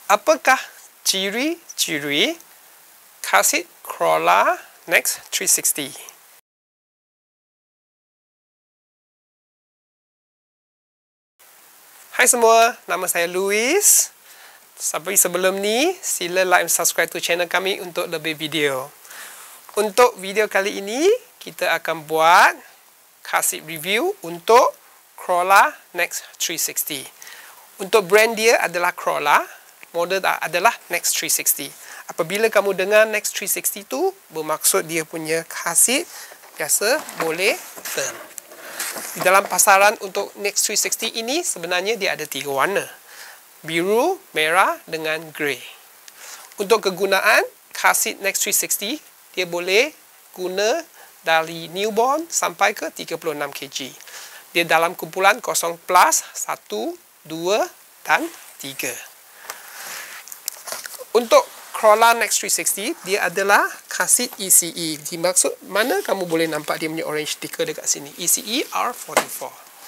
Apakah ciri-ciri kasit Corolla Next 360? Hai semua, nama saya Louis. Sampai sebelum ni, sila like dan subscribe to channel kami untuk lebih video. Untuk video kali ini, kita akan buat kasit review untuk Corolla Next 360. Untuk brand dia adalah Corolla, model adalah Next 360. Apabila kamu dengar Next 360 tu, bermaksud dia punya kasit biasa boleh turn. Di dalam pasaran untuk Next 360 ini sebenarnya dia ada 3 warna. Biru, merah dengan grey. Untuk kegunaan kasit Next 360, dia boleh guna dari newborn sampai ke 36 kg. Dia dalam kumpulan 0+, 1, 2 dan 3. Untuk Corolla Next 360, dia adalah kasit ECE. Dimaksud mana kamu boleh nampak dia punya orange sticker dekat sini. ECE R44.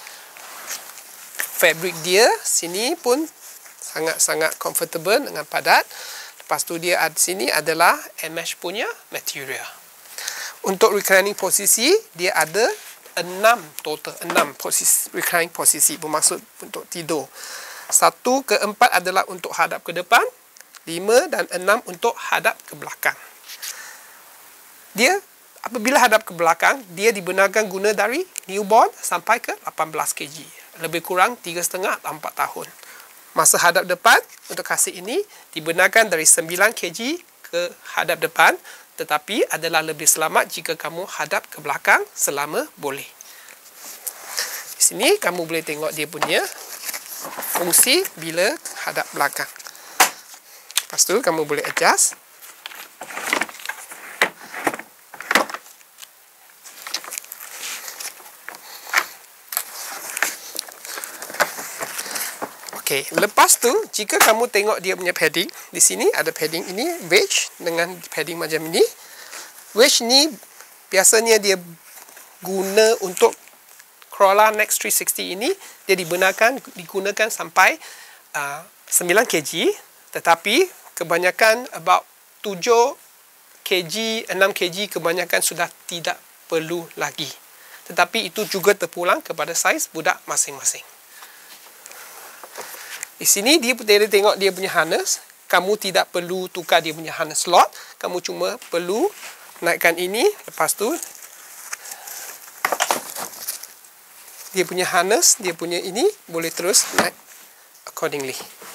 Fabric dia sini pun sangat-sangat comfortable dengan padat. Lepas tu dia di sini adalah M-mesh punya material. Untuk reclining posisi, dia ada 6 posisi, reclining posisi. Bermaksud untuk tidur. 1 ke 4 adalah untuk hadap ke depan. 5 dan 6 untuk hadap ke belakang. Dia apabila hadap ke belakang, dia dibenarkan guna dari newborn sampai ke 18 kg. Lebih kurang 3,5 atau 4 tahun. Masa hadap depan untuk kasit ini dibenarkan dari 9 kg ke hadap depan, tetapi adalah lebih selamat jika kamu hadap ke belakang selama boleh. Di sini kamu boleh tengok dia punya fungsi bila hadap belakang. Lepas tu kamu boleh adjust. Okey, lepas tu jika kamu tengok dia punya padding, di sini ada padding ini wedge dengan padding macam ini. Wedge ni biasanya dia guna untuk Corolla Next 360 ini, dia digunakan sampai 9 kg, tetapi kebanyakan about 7 kg, 6 kg kebanyakan sudah tidak perlu lagi. Tetapi itu juga terpulang kepada saiz budak masing-masing. Di sini dia tengok dia punya harness. Kamu tidak perlu tukar dia punya harness slot. Kamu cuma perlu naikkan ini. Lepas tu dia punya harness, dia punya ini boleh terus naik accordingly.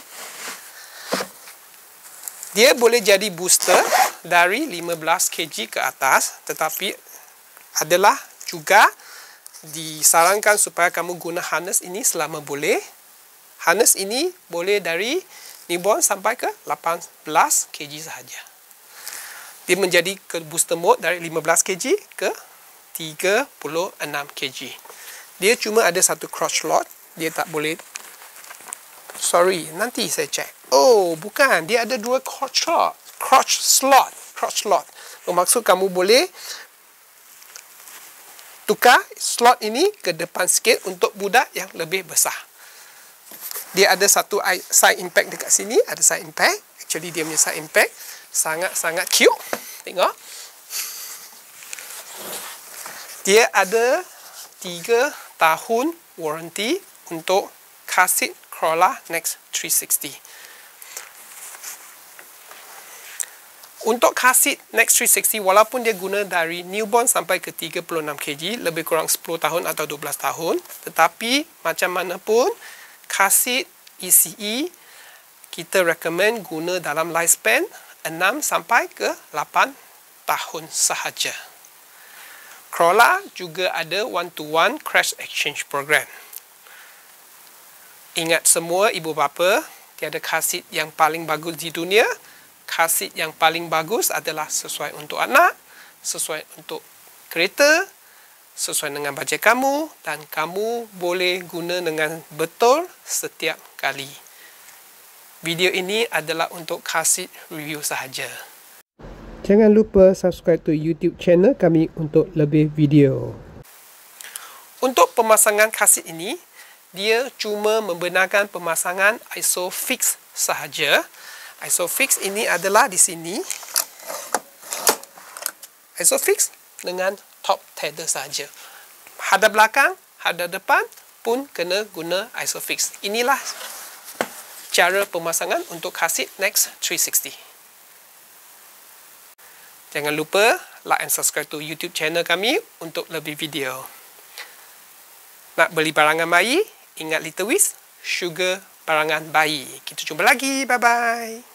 Dia boleh jadi booster dari 15 kg ke atas, tetapi adalah juga disarankan supaya kamu guna harness ini selama boleh. Harness ini boleh dari newborn sampai ke 18 kg sahaja. Dia menjadi ke booster mode dari 15 kg ke 36 kg. Dia cuma ada satu crotch slot, dia tak boleh. Sorry, nanti saya cek. Oh, bukan. Dia ada 2 crotch slot. Bermaksud kamu boleh tukar slot ini ke depan sikit untuk budak yang lebih besar. Dia ada satu side impact dekat sini. Ada side impact. Actually, dia punya side impact sangat-sangat cute. Tengok. Dia ada 3 tahun warranty untuk kasit Corolla Next 360. Untuk kasit Next 360, walaupun dia guna dari newborn sampai ke 36 kg, lebih kurang 10 tahun atau 12 tahun, tetapi macam mana pun, kasit ECE, kita recommend guna dalam lifespan 6 sampai ke 8 tahun sahaja. Corolla juga ada one-to-one crash exchange program. Ingat semua ibu bapa, tiada kasit yang paling bagus di dunia. Kasit yang paling bagus adalah sesuai untuk anak, sesuai untuk kereta, sesuai dengan bajet kamu, dan kamu boleh guna dengan betul setiap kali. Video ini adalah untuk kasit review sahaja. Jangan lupa subscribe to YouTube channel kami untuk lebih video. Untuk pemasangan kasit ini, dia cuma membenarkan pemasangan ISO fix sahaja. Isofix ini adalah di sini. Isofix dengan top tether saja. Hadap belakang, hadap depan pun kena guna Isofix. Inilah cara pemasangan untuk car seat Next 360. Jangan lupa like and subscribe to YouTube channel kami untuk lebih video. Nak beli barangan bayi? Ingat Little Wiz, sugar barangan bayi. Kita jumpa lagi. Bye-bye.